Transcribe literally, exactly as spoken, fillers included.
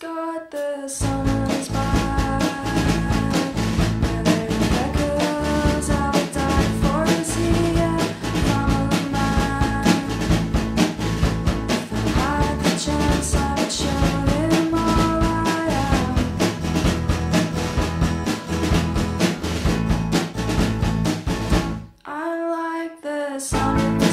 got the summons by. Whether it echoes, I would die for to see ya. Follow the man. If I had the chance, I would show him all I am. I like the summons.